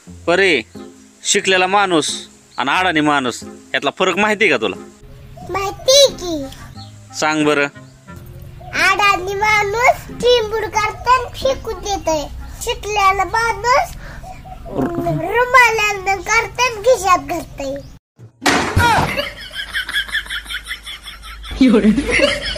परे, शिकलेला माणूस आणि अडाणी माणूस यातला फरक माहिती का तुला? माहिती की. सांग बरं. अडाणी माणूस टिंबूड करताना शिकून देतोय. शिकलेला माणूस रुमालानं करताना खिशात घालतोय.